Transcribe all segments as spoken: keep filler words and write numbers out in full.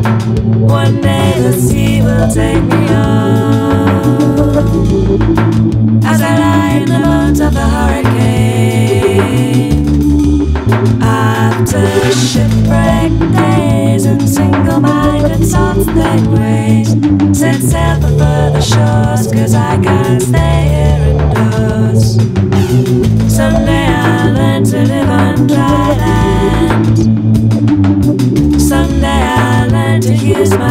One day the sea will take me home, as I lie in the bones of the hurricane. After shipwreck days and single-minded salt-stained ways, set sail for further shores, 'cause I can't stay here indoors. Someday I'll learn to live on dry land. Someday I'll learn to use my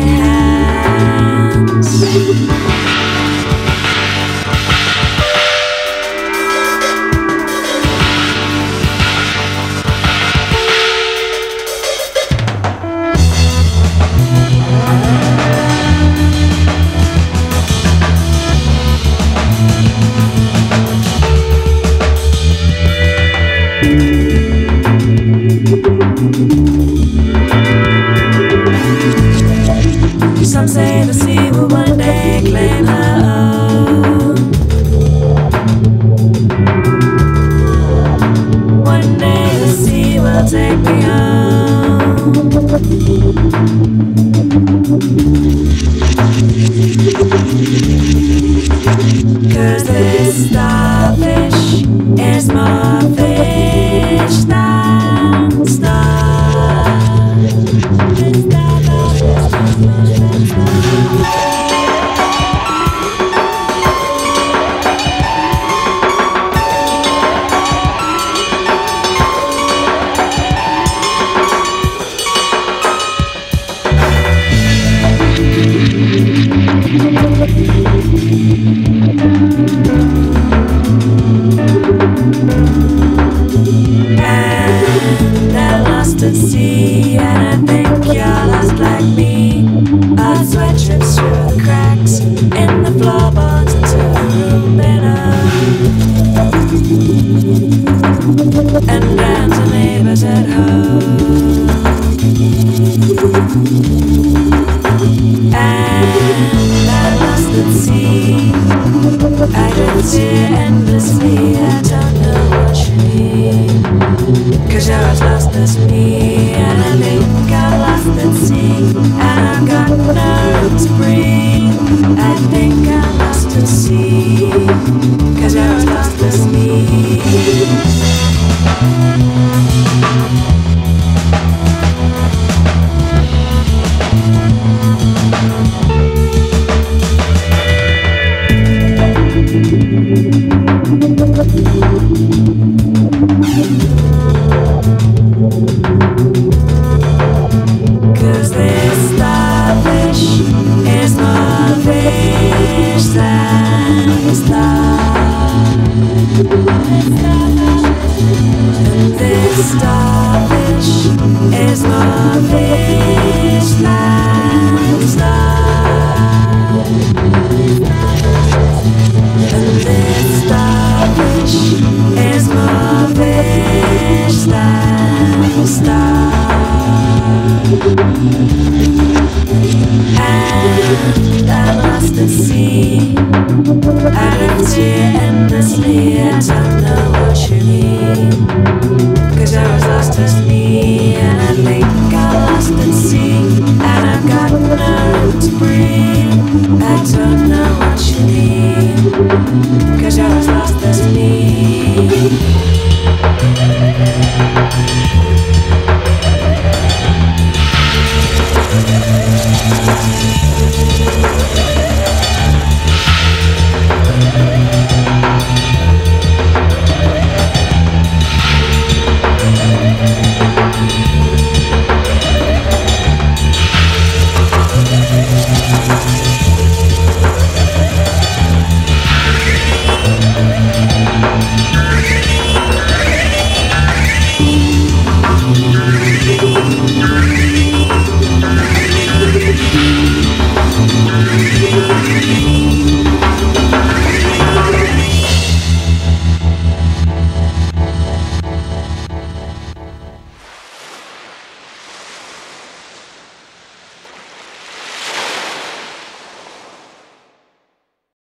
hands. Some say the sea will one day claim her own. One day the sea will take me home. 'Cause this starfish is more fish than stars. This starfish is more fish than And I'm lost at sea, and I think you're lost like me. Our sweat drips through the cracks in the floorboards into a room below. And down to neighbors at home. And I'm lost at sea, I drift here endlessly, I don't know what you need. 'Cause you're as lost as me, and I think I'm lost at sea, and I've got no room to breathe. I think I'm lost at sea, 'cause you're as lost as me. Starfish is more fish than stars. And this starfish is more fish than stars. And I'm lost at sea, I drift here endlessly, I don't know what you mean. 'Cause you're as lost as me, and I think I'm lost at sea, and I've got no room to breathe. I don't know what you need.